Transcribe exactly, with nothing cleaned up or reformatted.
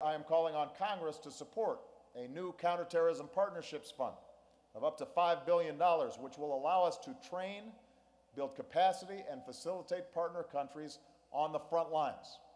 I am calling on Congress to support a new counterterrorism partnerships fund of up to five billion dollars, which will allow us to train, build capacity, and facilitate partner countries on the front lines.